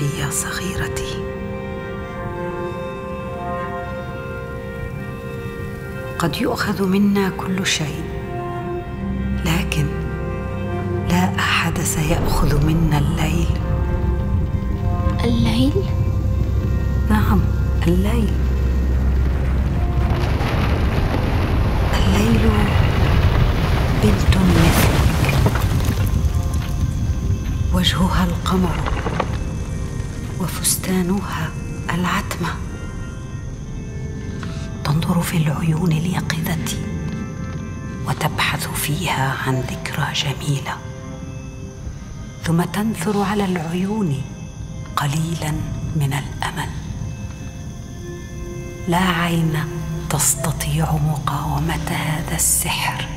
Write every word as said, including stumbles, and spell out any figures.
تعرفي يا صغيرتي، قد يؤخذ منا كل شيء، لكن لا أحد سيأخذ منا الليل. الليل؟ نعم، الليل. الليل بنت مثلك، وجهها القمر وفستانها العتمة، تنظر في العيون اليقظة وتبحث فيها عن ذكرى جميلة، ثم تنثر على العيون قليلا من الأمل. لا عين تستطيع مقاومة هذا السحر